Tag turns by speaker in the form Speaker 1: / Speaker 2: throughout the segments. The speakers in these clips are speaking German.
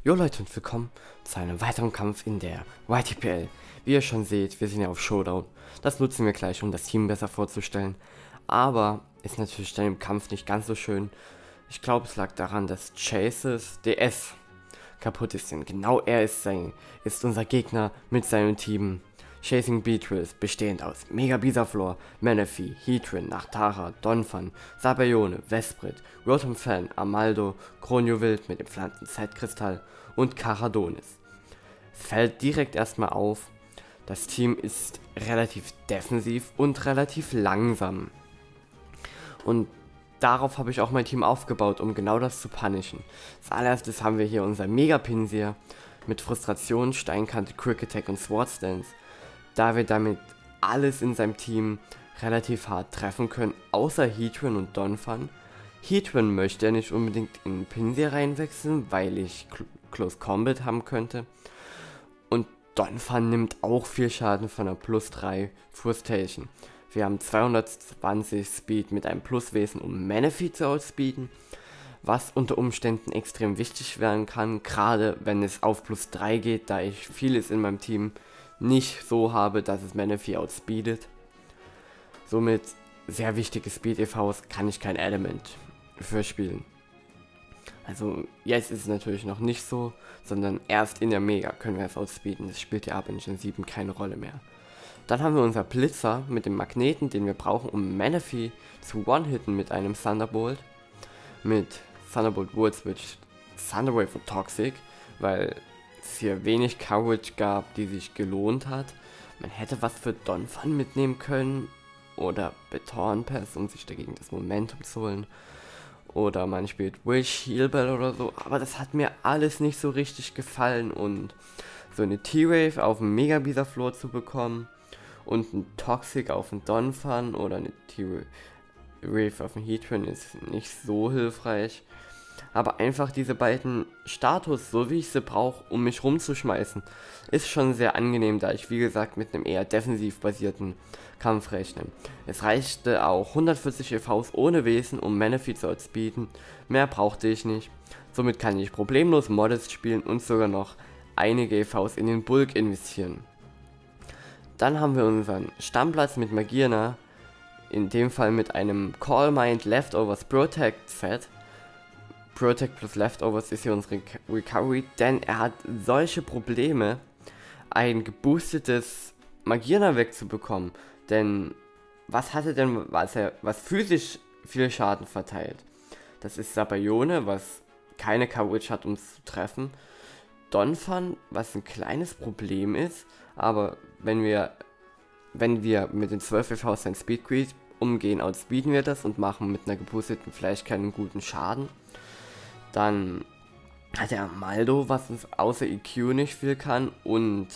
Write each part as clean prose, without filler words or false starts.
Speaker 1: Jo Leute und willkommen zu einem weiteren Kampf in der YTPL. Wie ihr schon seht, wir sind ja auf Showdown. Das nutzen wir gleich, um das Team besser vorzustellen. Aber ist natürlich dann im Kampf nicht ganz so schön. Ich glaube, es lag daran, dass Chases DS kaputt ist. Denn genau er ist unser Gegner mit seinem Team. Chasing Beatrice, bestehend aus Mega Bisaflor, Manaphy, Heatran, Nachtara, Donphan, Sabayone, Vesprit, Rotom Fan, Amaldo, Kronjuwild mit dem Pflanzen-Zeitkristall und Caradonis. Es fällt direkt erstmal auf, das Team ist relativ defensiv und relativ langsam. Und darauf habe ich auch mein Team aufgebaut, um genau das zu punishen. Als allererstes haben wir hier unser Mega Pinsir mit Frustration, Steinkante, Quick Attack und Swords Dance. Da wir damit alles in seinem Team relativ hart treffen können, außer Heatran und Donphan. Heatran möchte er nicht unbedingt in Pinsir reinwechseln, weil ich Close Combat haben könnte. Und Donphan nimmt auch viel Schaden von einer plus 3 Frustration. Wir haben 220 Speed mit einem Pluswesen, um Manaphy zu outspeeden, was unter Umständen extrem wichtig werden kann, gerade wenn es auf plus 3 geht, da ich vieles in meinem Team nicht so habe, dass es Manaphy outspeedet. Somit sehr wichtige Speed-EVs kann ich kein Element für spielen. Also jetzt ist es natürlich noch nicht so, sondern erst in der Mega können wir es outspeeden. Das spielt ja ab in Gen 7 keine Rolle mehr. Dann haben wir unser Blitzer mit dem Magneten, den wir brauchen, um Manaphy zu one-hitten mit einem Thunderbolt. Mit Thunderbolt Wood Switch Thunderwave und Toxic, weil es hier wenig Coverage gab, die sich gelohnt hat. Man hätte was für Donphan mitnehmen können oder Beton Pass, um sich dagegen das Momentum zu holen. Oder man spielt Wish, Healbell oder so, aber das hat mir alles nicht so richtig gefallen und so eine T-Wave auf dem Mega Bisaflor zu bekommen und ein Toxic auf den Donphan oder eine T-Wave auf den Heatran ist nicht so hilfreich. Aber einfach diese beiden Status, so wie ich sie brauche, um mich rumzuschmeißen, ist schon sehr angenehm, da ich wie gesagt mit einem eher defensiv basierten Kampf rechne. Es reichte auch 140 EVs ohne Wesen, um Manaphy zu outspeeden, mehr brauchte ich nicht. Somit kann ich problemlos Modest spielen und sogar noch einige EVs in den Bulk investieren. Dann haben wir unseren Stammplatz mit Magearna, in dem Fall mit einem Call Mind Leftovers Protect Set. Protect plus Leftovers ist hier unsere Recovery, denn er hat solche Probleme, ein geboostetes Magearna wegzubekommen. Denn was hatte denn, was physisch viel Schaden verteilt? Das ist Sabayone, was keine Coverage hat, um es zu treffen. Donphan, was ein kleines Problem ist, aber wenn wir mit den 12 EVs sein Speed Creep umgehen, outspeeden wir das und machen mit einer geboosteten Fleischkerne einen guten Schaden. Dann hat er Amaldo, was uns außer EQ nicht viel kann und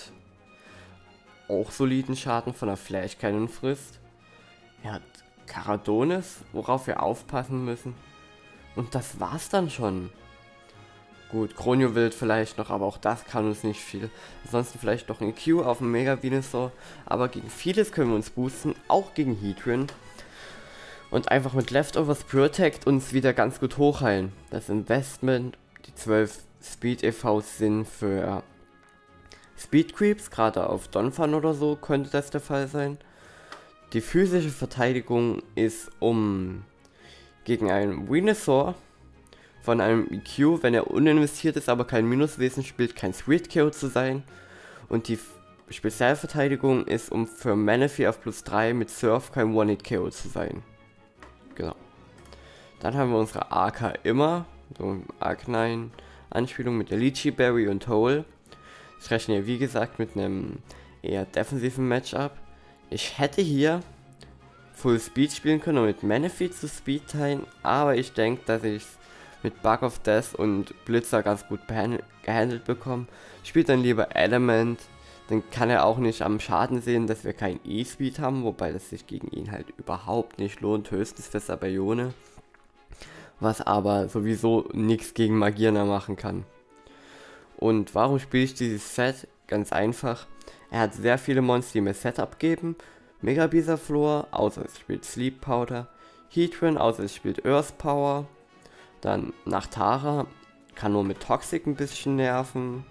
Speaker 1: auch soliden Schaden von der Fleischkerne frisst. Er hat Caradonis, worauf wir aufpassen müssen. Und das war's dann schon. Gut, Kronjuwild vielleicht noch, aber auch das kann uns nicht viel. Ansonsten vielleicht noch ein EQ auf dem Mega Venusaur, aber gegen vieles können wir uns boosten, auch gegen Heatran. Und einfach mit Leftovers Protect uns wieder ganz gut hochheilen. Das Investment, die 12 Speed EVs sind für Speed Creeps, gerade auf Donphan oder so könnte das der Fall sein. Die physische Verteidigung ist, um gegen einen Venusaur von einem EQ, wenn er uninvestiert ist, aber kein Minuswesen spielt, kein Sweet KO zu sein. Und die Spezialverteidigung ist, um für Manaphy auf plus 3 mit Surf kein One-Hit KO zu sein. Genau. Dann haben wir unsere AK immer, so Arcanine Anspielung mit der Lychee Berry und Hole. Ich rechne hier wie gesagt mit einem eher defensiven Matchup. Ich hätte hier Full Speed spielen können, um mit Manaphy zu Speed teilen, aber ich denke, dass ich es mit Bug of Death und Blitzer ganz gut gehandelt bekomme. Spielt dann lieber Element, dann kann er auch nicht am Schaden sehen, dass wir kein E-Speed haben, wobei das sich gegen ihn halt überhaupt nicht lohnt, höchstens für Sabayone. Was aber sowieso nichts gegen Magearna machen kann. Und warum spiele ich dieses Set? Ganz einfach. Er hat sehr viele Monster, die mir Setup geben. Mega Bisaflor, außer es spielt Sleep Powder. Heatran, außer es spielt Earth Power. Dann Nachtara, kann nur mit Toxic ein bisschen nerven.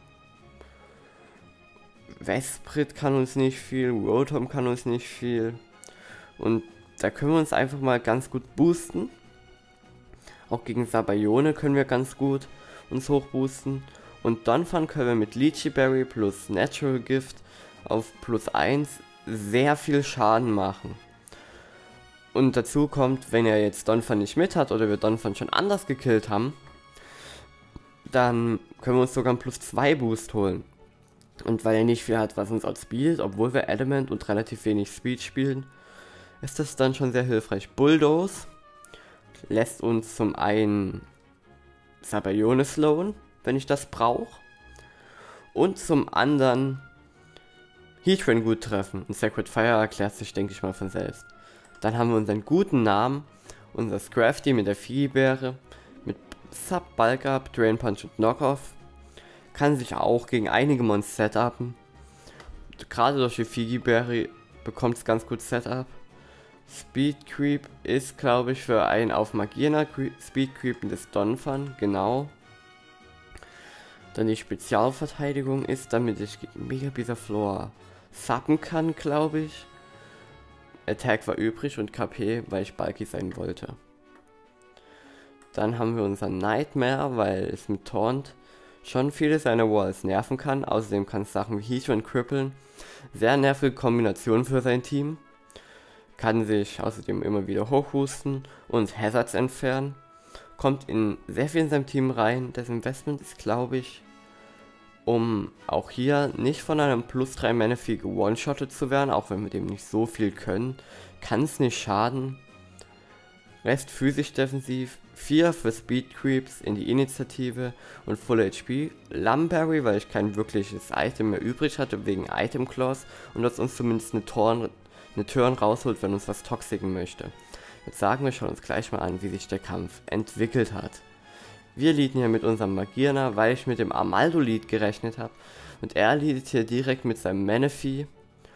Speaker 1: Vesprit kann uns nicht viel, Rotom kann uns nicht viel. Und da können wir uns einfach mal ganz gut boosten. Auch gegen Sabayone können wir ganz gut uns hochboosten. Und Donphan können wir mit Lychee Berry plus Natural Gift auf plus 1 sehr viel Schaden machen. Und dazu kommt, wenn er jetzt Donphan nicht mit hat oder wir Donphan schon anders gekillt haben, dann können wir uns sogar einen plus 2 Boost holen. Und weil er nicht viel hat, was uns outspeedet, obwohl wir Adamant und relativ wenig Speed spielen, ist das dann schon sehr hilfreich. Bulldoze lässt uns zum einen Sabayone slowen, wenn ich das brauche, und zum anderen Heatran gut treffen. Und Sacred Fire erklärt sich, denke ich mal, von selbst. Dann haben wir unseren guten Namen, unser Scrafty mit der Figibeere, mit Sub, Bulk Up, Drain Punch und Knockoff. Kann sich auch gegen einige Monster setupen. Gerade durch die Figibeere bekommt es ganz gut Setup. Speed Creep ist, glaube ich, für einen auf Magierna Speed Creependes Donphan, genau. Dann die Spezialverteidigung ist, damit ich Mega Bisaflor sappen kann, glaube ich. Attack war übrig und KP, weil ich bulky sein wollte. Dann haben wir unseren Nightmare, weil es mit Taunt schon viele seiner Walls nerven kann. Außerdem kann es Sachen wie Heatran crippeln. Sehr nervige Kombination für sein Team. Kann sich außerdem immer wieder hochhusten und Hazards entfernen. Kommt in sehr viel in seinem Team rein. Das Investment ist, glaube ich, um auch hier nicht von einem plus 3 Manaphy gewone-shottet zu werden, auch wenn wir dem nicht so viel können, kann es nicht schaden. Rest physisch defensiv, 4 für Speed Creeps in die Initiative und Full HP. Lumberry, weil ich kein wirkliches Item mehr übrig hatte wegen Item Clause und das uns zumindest eine Turn rausholt, wenn uns was toxiken möchte. Jetzt sagen wir schon uns gleich mal an, wie sich der Kampf entwickelt hat. Wir leaden hier mit unserem Magierna, weil ich mit dem Armaldo-Lead gerechnet habe. Und er leadet hier direkt mit seinem Manaphy.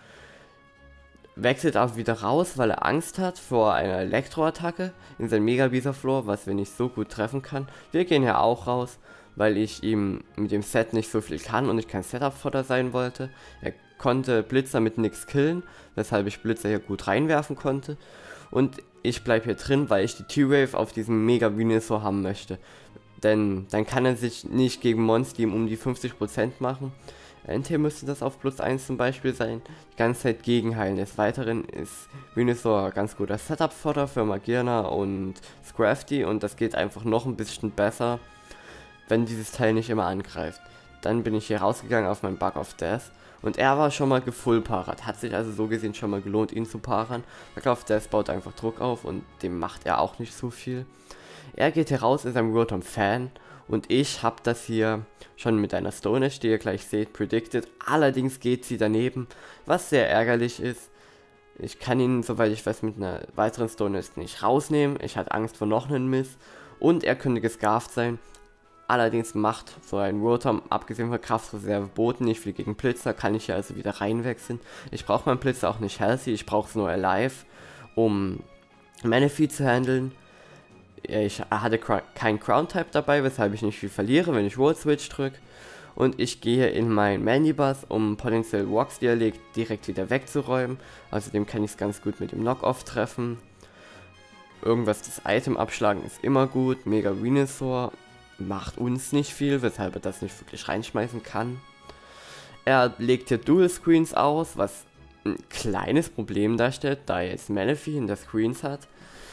Speaker 1: Wechselt auch wieder raus, weil er Angst hat vor einer Elektroattacke in sein Mega Bisaflor, was wir nicht so gut treffen kann. Wir gehen hier auch raus, weil ich ihm mit dem Set nicht so viel kann und ich kein Setup-Fodder sein wollte. Er konnte Blitzer mit nix killen, weshalb ich Blitzer hier gut reinwerfen konnte. Und ich bleibe hier drin, weil ich die T-Wave auf diesem Mega Venusaur haben möchte. Denn dann kann er sich nicht gegen Monster um die 50% machen. NT müsste das auf plus 1 zum Beispiel sein. Die ganze Zeit gegenheilen. Des Weiteren ist Venusaur ganz guter Setup-Fodder für Magierna und Scrafty. Und das geht einfach noch ein bisschen besser, wenn dieses Teil nicht immer angreift. Dann bin ich hier rausgegangen auf meinen Bug of Death. Und er war schon mal gefullparat. Hat sich also so gesehen schon mal gelohnt, ihn zu paaren. Bug of Death baut einfach Druck auf und dem macht er auch nicht so viel. Er geht hier raus, ist ein Rotom Fan und ich habe das hier schon mit einer Stone Edge, die ihr gleich seht, predicted. Allerdings geht sie daneben, was sehr ärgerlich ist. Ich kann ihn, soweit ich weiß, mit einer weiteren Stone Edge nicht rausnehmen. Ich hatte Angst vor noch einem Miss und er könnte gescarft sein. Allerdings macht so ein Rotom, abgesehen von Kraftreserve, Boten nicht viel gegen Blitzer, kann ich hier also wieder reinwechseln. Ich brauche meinen Blitzer auch nicht healthy, ich brauche es nur alive, um Manaphy zu handeln. Ich hatte kein Crown-Type dabei, weshalb ich nicht viel verliere, wenn ich Roll Switch drücke. Und ich gehe in meinen Mandibuzz, um potenziell Rocks, die er legt, direkt wieder wegzuräumen. Außerdem kann ich es ganz gut mit dem Knock-Off treffen. Irgendwas das Item abschlagen ist immer gut. Mega Venusaur macht uns nicht viel, weshalb er das nicht wirklich reinschmeißen kann. Er legt hier Dual Screens aus, was ein kleines Problem darstellt, da er jetzt Manaphy in der Screens hat.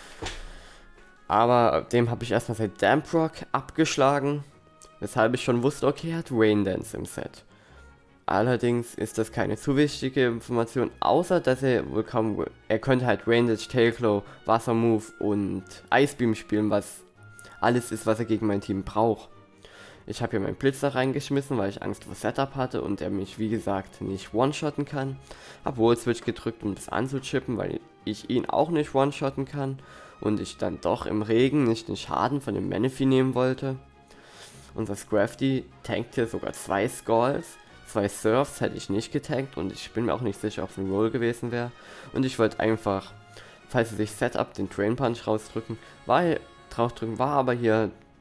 Speaker 1: Aber dem habe ich erstmal sein Damp Rock abgeschlagen, weshalb ich schon wusste, okay, er hat Rain Dance im Set. Allerdings ist das keine zu wichtige Information, außer dass er wohl kaum, er könnte halt Rain Dance, Tail Claw, Wasser Move und Ice Beam spielen, was alles ist, was er gegen mein Team braucht. Ich habe hier meinen Blitzer reingeschmissen, weil ich Angst vor Setup hatte und er mich, wie gesagt, nicht one-shotten kann. Hab Wall Switch gedrückt, um das anzuchippen, weil ich ihn auch nicht one-shotten kann. Und ich dann doch im Regen nicht den Schaden von dem Manaphy nehmen wollte. Unser Scrafty tankt hier sogar 2 Skulls, 2 Surfs hätte ich nicht getankt und ich bin mir auch nicht sicher, ob es ein Roll gewesen wäre. Und ich wollte einfach, falls sie sich Setup, den Drain Punch draufdrücken, war aber hier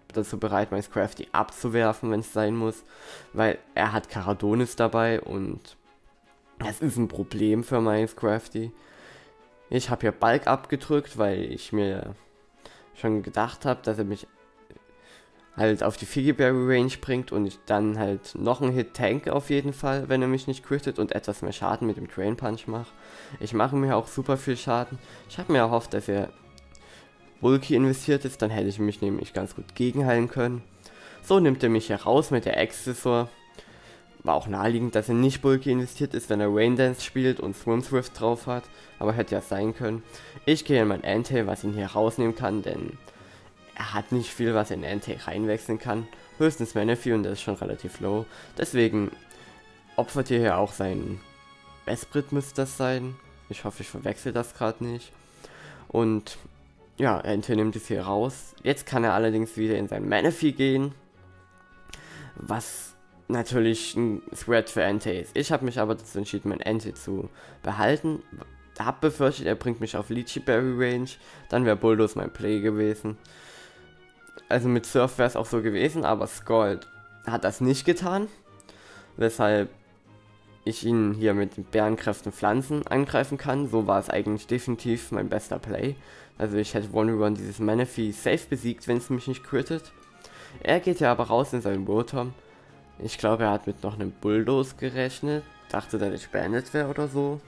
Speaker 1: dazu bereit, mein Scrafty abzuwerfen, wenn es sein muss, weil er hat Caradonis dabei und das ist ein Problem für meinen Scrafty. Ich habe hier Bulk abgedrückt, weil ich mir schon gedacht habe, dass er mich halt auf die Figiberry Range bringt und ich dann halt noch einen Hit tank auf jeden Fall, wenn er mich nicht crittet und etwas mehr Schaden mit dem Drain Punch mache. Ich mache mir auch super viel Schaden. Ich habe mir erhofft, dass er Bulky investiert ist, dann hätte ich mich nämlich ganz gut gegenheilen können. So nimmt er mich heraus mit der Accessor. War auch naheliegend, dass er nicht Bulky investiert ist, wenn er Rain Dance spielt und Swim Swift drauf hat, aber hätte ja sein können. Ich gehe in mein Entei, was ihn hier rausnehmen kann, denn er hat nicht viel, was in Entei reinwechseln kann. Höchstens Manaphy und das ist schon relativ low. Deswegen opfert ihr hier auch seinen Besprit, müsste das sein. Ich hoffe, ich verwechsel das gerade nicht. Und ja, Entei nimmt es hier raus. Jetzt kann er allerdings wieder in sein Manaphy gehen, was natürlich ein Threat für Entei ist. Ich habe mich aber dazu entschieden, mein Entei zu behalten. Hab befürchtet, er bringt mich auf Lychee Berry Range, dann wäre Bulldoze mein Play gewesen. Also mit Surf wäre es auch so gewesen, aber Scald hat das nicht getan, weshalb ich ihn hier mit den Bärenkräften Pflanzen angreifen kann. So war es eigentlich definitiv mein bester Play. Also ich hätte 1v1 dieses Manaphy safe besiegt, wenn es mich nicht crittet. Er geht ja aber raus in seinen Rotom. Ich glaube, er hat mit noch einem Bulldoze gerechnet, dachte, dass ich beendet wäre oder so.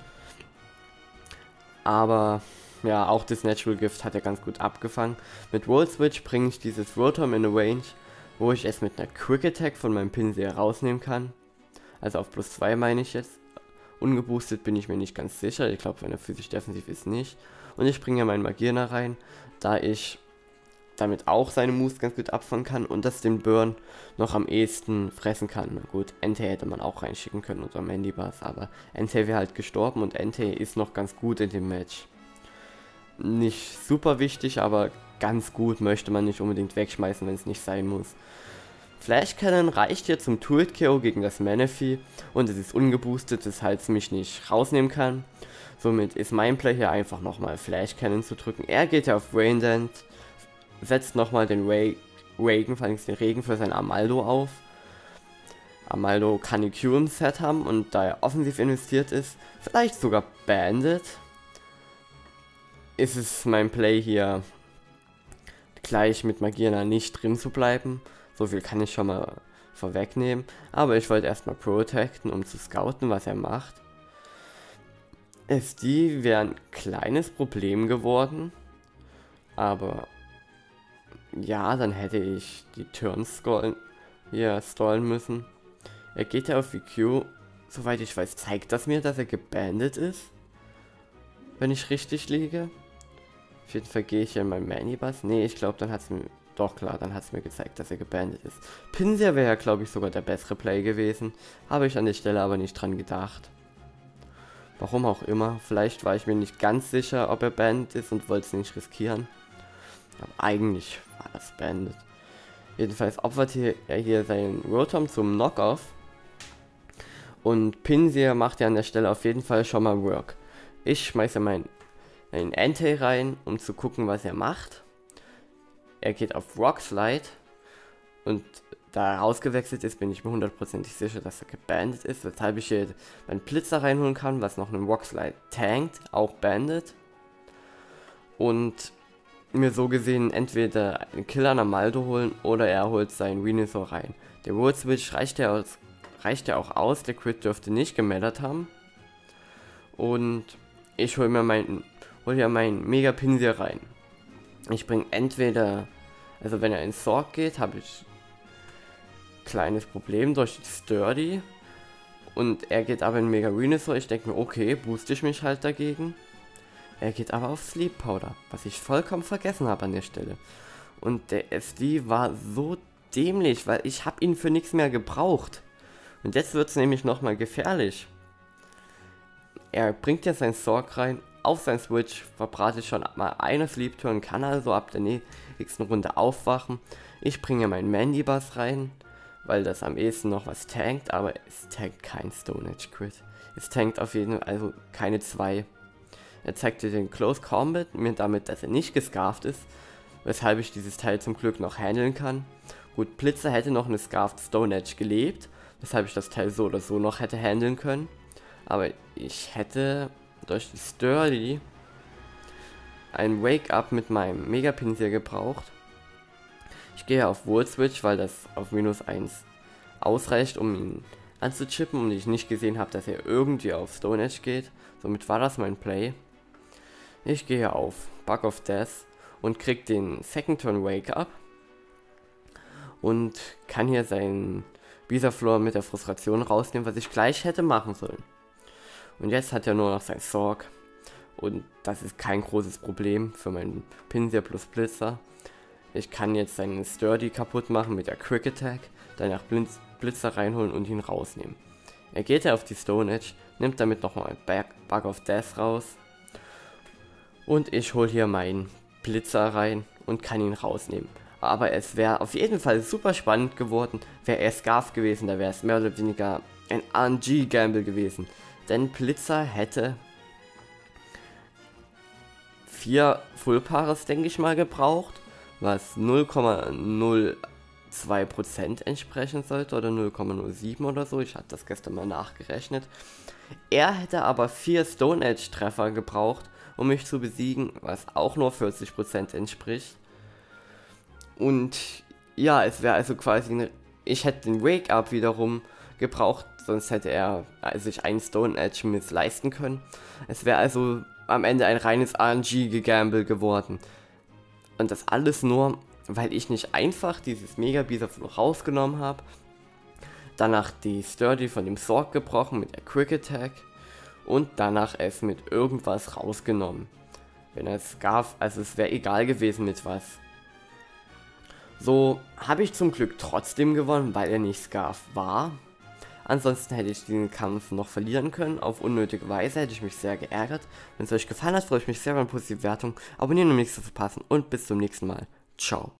Speaker 1: Aber ja, auch das Natural Gift hat er ganz gut abgefangen. Mit Volt Switch bringe ich dieses Rotom in eine Range, wo ich es mit einer Quick Attack von meinem Pinsir rausnehmen kann. Also auf plus 2 meine ich jetzt. Ungeboostet bin ich mir nicht ganz sicher. Ich glaube, wenn er physisch defensiv ist, nicht. Und ich bringe meinen Magierner rein, da ich damit auch seine Moves ganz gut abfangen kann und das den Burn noch am ehesten fressen kann. Na gut, Entei hätte man auch reinschicken können unter Mandibuzz, aber Entei wäre halt gestorben und Entei ist noch ganz gut in dem Match. Nicht super wichtig, aber ganz gut, möchte man nicht unbedingt wegschmeißen, wenn es nicht sein muss. Flash Cannon reicht hier zum Turret KO gegen das Manaphy und es ist ungeboostet, weshalb es mich nicht rausnehmen kann. Somit ist mein Play hier einfach nochmal Flash Cannon zu drücken. Er geht ja auf Rain Dance, setzt nochmal den Regen, vor allem den Regen für sein Amaldo auf. Amaldo kann die Q im Set haben und da er offensiv investiert ist, vielleicht sogar Bandit, ist es mein Play hier gleich mit Magierner nicht drin zu bleiben. So viel kann ich schon mal vorwegnehmen. Aber ich wollte erstmal protecten, um zu scouten, was er macht. SD wäre ein kleines Problem geworden. Aber ja, dann hätte ich die Turns stallen müssen. Er geht ja auf VQ. Soweit ich weiß, zeigt das mir, dass er gebandet ist. Wenn ich richtig liege. Auf jeden Fall gehe ich in meinen Mandibuzz. Nee, ich glaube, dann hat es mir... Doch, klar, dann hat es mir gezeigt, dass er gebandet ist. Pinsir wäre ja, glaube ich, sogar der bessere Play gewesen. Habe ich an der Stelle aber nicht dran gedacht. Warum auch immer. Vielleicht war ich mir nicht ganz sicher, ob er banned ist und wollte es nicht riskieren. Aber eigentlich war das banned. Jedenfalls opfert er hier seinen Rotom zum Knockoff. Und Pinsir macht ja an der Stelle auf jeden Fall schon mal Work. Ich schmeiße meinen Entei rein, um zu gucken, was er macht. Er geht auf Rock Slide und da er rausgewechselt ist, bin ich mir hundertprozentig sicher, dass er gebandet ist, weshalb ich hier meinen Blitzer reinholen kann, was noch einen Rock Slide tankt, auch bandet. Und mir so gesehen entweder einen Killer an Amaldo holen oder er holt seinen Venusaur rein. Der Volt Switch reicht ja auch aus, der Crit dürfte nicht gemattert haben. Und ich hole hier meinen Mega Pinsir rein. Ich bringe entweder, also wenn er in Sorg geht, habe ich kleines Problem durch die Sturdy. Und er geht aber in Mega Venusaur. Ich denke mir, okay, booste ich mich halt dagegen. Er geht aber auf Sleep Powder, was ich vollkommen vergessen habe an der Stelle. Und der SD war so dämlich, weil ich habe ihn für nichts mehr gebraucht. Und jetzt wird es nämlich nochmal gefährlich. Er bringt ja sein Sorg rein. Auf sein Switch verbrate ich schon mal eine Sleep Turn, kann also ab der nächsten Runde aufwachen. Ich bringe meinen Mandibuzz rein, weil das am ehesten noch was tankt, aber es tankt kein Stone Edge Crit. Es tankt auf jeden Fall also keine 2. Er zeigte den Close Combat, mir damit, dass er nicht gescarft ist, weshalb ich dieses Teil zum Glück noch handeln kann. Gut, Blitzer hätte noch eine Scarfed Stone Edge gelebt, weshalb ich das Teil so oder so noch hätte handeln können. Aber ich hätte durch die Sturdy ein Wake-Up mit meinem Mega-Pinsel gebraucht. Ich gehe auf Wall Switch, weil das auf -1 ausreicht, um ihn anzuchippen und ich nicht gesehen habe, dass er irgendwie auf Stone Edge geht. Somit war das mein Play. Ich gehe auf Bug of Death und krieg den Second Turn Wake-Up und kann hier seinen Bisaflor mit der Frustration rausnehmen, was ich gleich hätte machen sollen. Und jetzt hat er nur noch sein Sorg. Und das ist kein großes Problem für meinen Pinsir plus Blitzer. Ich kann jetzt seinen Sturdy kaputt machen mit der Quick Attack, danach Blitzer reinholen und ihn rausnehmen. Er geht auf die Stone Edge, nimmt damit nochmal Bug of Death raus. Und ich hole hier meinen Blitzer rein und kann ihn rausnehmen. Aber es wäre auf jeden Fall super spannend geworden, wäre er Scarf gewesen, da wäre es mehr oder weniger ein RNG-Gamble gewesen. Denn Blitzer hätte 4 Full-Paares, denke ich mal, gebraucht, was 0,02% entsprechen sollte oder 0,07 oder so. Ich hatte das gestern mal nachgerechnet. Er hätte aber 4 Stone Edge Treffer gebraucht, um mich zu besiegen, was auch nur 40% entspricht. Und ja, es wäre also quasi ich hätte den Wake-Up wiederum gebraucht, sonst hätte er sich einen Stone Edge Miss leisten können. Es wäre also am Ende ein reines RNG-Gegamble geworden. Und das alles nur, weil ich nicht einfach dieses Mega Bisaflor rausgenommen habe, danach die Sturdy von dem Sorg gebrochen mit der Quick Attack und danach es mit irgendwas rausgenommen. Wenn er Scarf, also es wäre egal gewesen mit was. So habe ich zum Glück trotzdem gewonnen, weil er nicht Scarf war. Ansonsten hätte ich diesen Kampf noch verlieren können, auf unnötige Weise, hätte ich mich sehr geärgert. Wenn es euch gefallen hat, freue ich mich sehr über eine positive Wertung. Abonnieren, um nichts zu verpassen und bis zum nächsten Mal. Ciao.